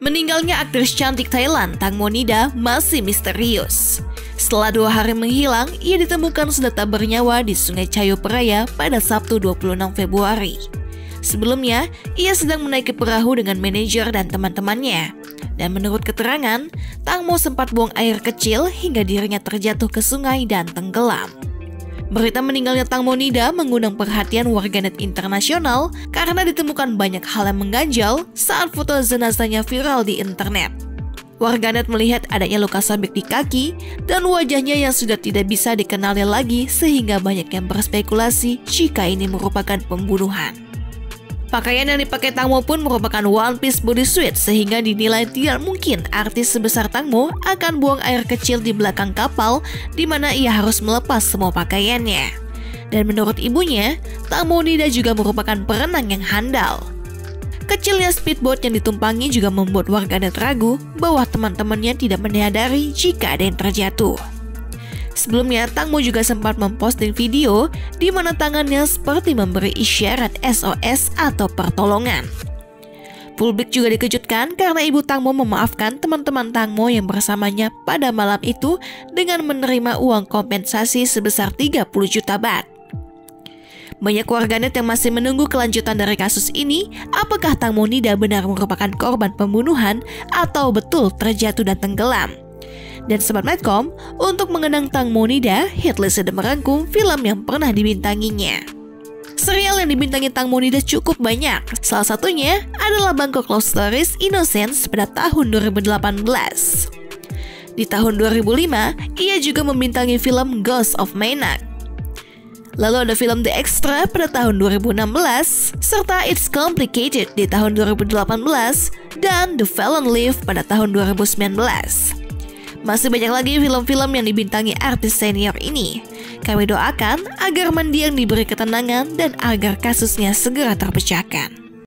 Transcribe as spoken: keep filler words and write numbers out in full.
Meninggalnya aktris cantik Thailand Tang Monida masih misterius. Setelah dua hari menghilang, ia ditemukan sudah tak bernyawa di Sungai Chayo Phraya pada Sabtu dua puluh enam Februari. Sebelumnya, ia sedang menaiki perahu dengan manajer dan teman-temannya. Dan menurut keterangan, Tang Mo sempat buang air kecil hingga dirinya terjatuh ke sungai dan tenggelam. Berita meninggalnya Tang Monida mengundang perhatian warganet internasional karena ditemukan banyak hal yang mengganjal saat foto jenazahnya viral di internet. Warganet melihat adanya luka sobek di kaki dan wajahnya yang sudah tidak bisa dikenali lagi sehingga banyak yang berspekulasi jika ini merupakan pembunuhan. Pakaian yang dipakai Tang Mo pun merupakan one piece bodysuit sehingga dinilai tidak mungkin artis sebesar Tang Mo akan buang air kecil di belakang kapal di mana ia harus melepas semua pakaiannya. Dan menurut ibunya, Tang Monida juga merupakan perenang yang handal. Kecilnya speedboat yang ditumpangi juga membuat warganet ragu bahwa teman-temannya tidak menyadari jika ada yang terjatuh. Sebelumnya, Tang Mo juga sempat memposting video di mana tangannya seperti memberi isyarat S O S atau pertolongan. Publik juga dikejutkan karena ibu Tang Mo memaafkan teman-teman Tang Mo yang bersamanya pada malam itu dengan menerima uang kompensasi sebesar tiga puluh juta baht. Banyak warganet yang masih menunggu kelanjutan dari kasus ini, apakah Tang Monida benar merupakan korban pembunuhan atau betul terjatuh dan tenggelam. Dan Sobat Medcom, untuk mengenang Tang Monida, Hitlist sudah merangkum film yang pernah dibintanginya. Serial yang dibintangi Tang Monida cukup banyak. Salah satunya adalah Bangkok Love Stories Innocence pada tahun dua ribu delapan belas. Di tahun dua ribu lima, ia juga membintangi film Ghost of Maynard. Lalu ada film The Extra pada tahun dua ribu enam belas, serta It's Complicated di tahun dua ribu delapan belas, dan The Fallen Leaf pada tahun dua ribu sembilan belas. Masih banyak lagi film-film yang dibintangi artis senior ini. Kami doakan agar mendiang diberi ketenangan dan agar kasusnya segera terpecahkan.